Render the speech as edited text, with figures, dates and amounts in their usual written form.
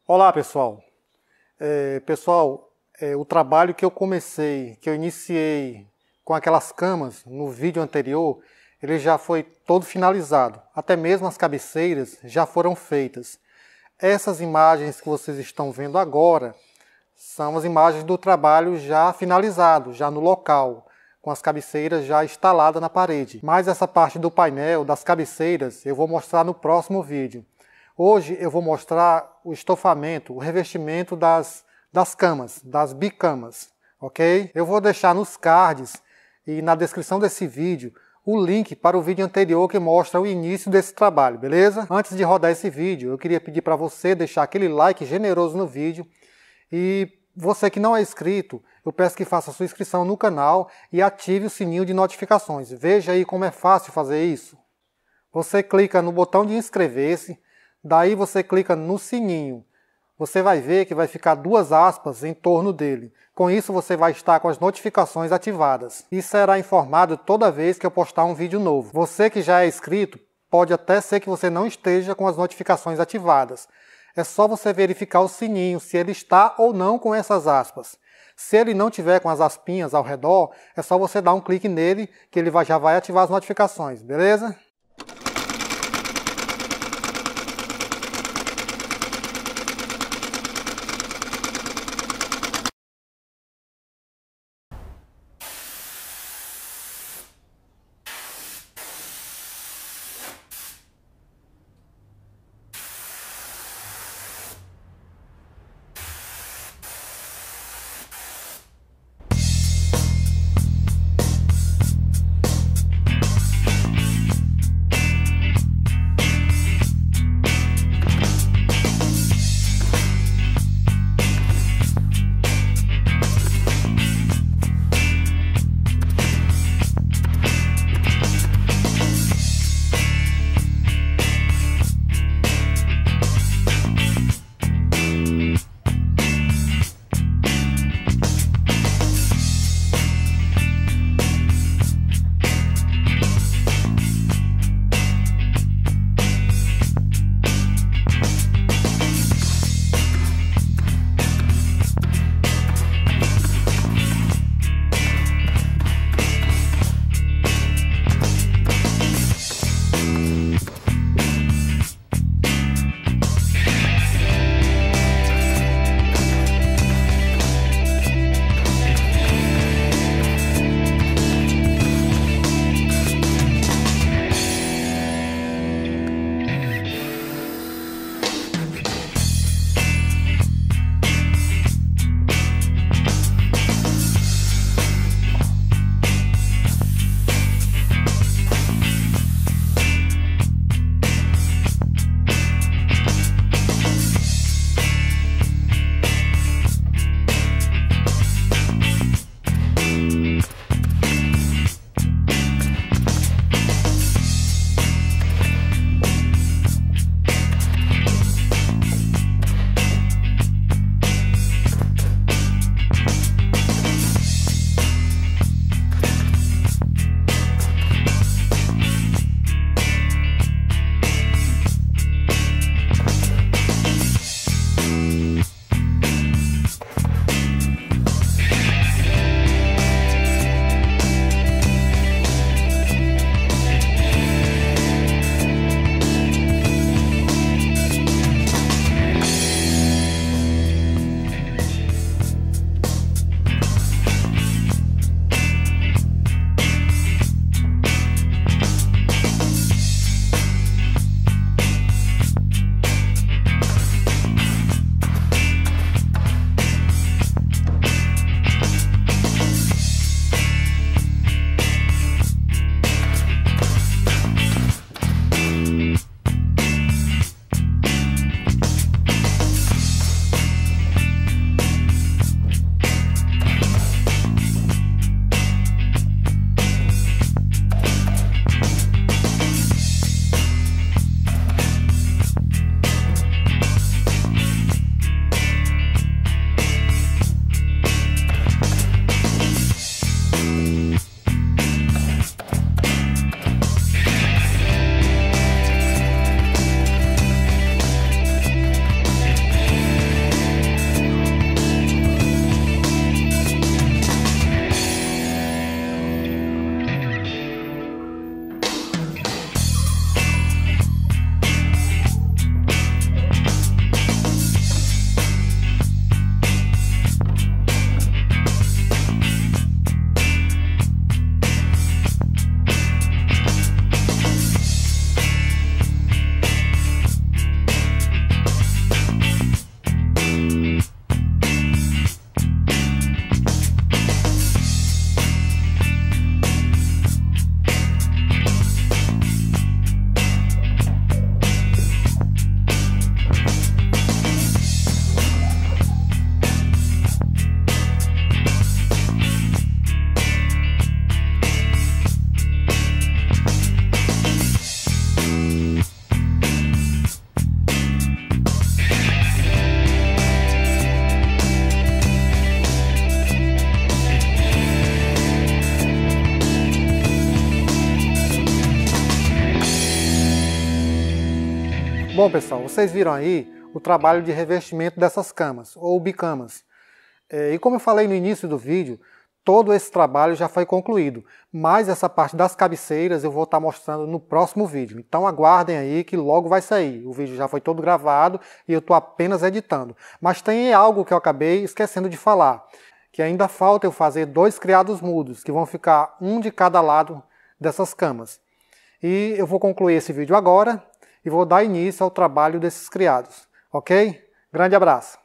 Olá pessoal, o trabalho que eu iniciei com aquelas camas no vídeo anterior, ele já foi todo finalizado, até mesmo as cabeceiras já foram feitas. Essas imagens que vocês estão vendo agora são as imagens do trabalho já finalizado, já no local, com as cabeceiras já instaladas na parede. Mas essa parte do painel, das cabeceiras, eu vou mostrar no próximo vídeo. Hoje eu vou mostrar o estofamento, o revestimento das camas, das bicamas, ok? Eu vou deixar nos cards e na descrição desse vídeo o link para o vídeo anterior que mostra o início desse trabalho, beleza? Antes de rodar esse vídeo, eu queria pedir para você deixar aquele like generoso no vídeo e você que não é inscrito, eu peço que faça a sua inscrição no canal e ative o sininho de notificações. Veja aí como é fácil fazer isso. Você clica no botão de inscrever-se. Daí você clica no sininho. Você vai ver que vai ficar duas aspas em torno dele. Com isso você vai estar com as notificações ativadas. E será informado toda vez que eu postar um vídeo novo. Você que já é inscrito, pode até ser que você não esteja com as notificações ativadas. É só você verificar o sininho, se ele está ou não com essas aspas. Se ele não tiver com as aspinhas ao redor, é só você dar um clique nele que ele já vai ativar as notificações, beleza? Bom pessoal, vocês viram aí o trabalho de revestimento dessas camas, ou bicamas. E como eu falei no início do vídeo, todo esse trabalho já foi concluído, mas essa parte das cabeceiras eu vou estar mostrando no próximo vídeo. Então aguardem aí que logo vai sair. O vídeo já foi todo gravado e eu estou apenas editando. Mas tem algo que eu acabei esquecendo de falar, que ainda falta eu fazer 2 criados mudos, que vão ficar um de cada lado dessas camas. E eu vou concluir esse vídeo agora e vou dar início ao trabalho desses criados, ok? Grande abraço!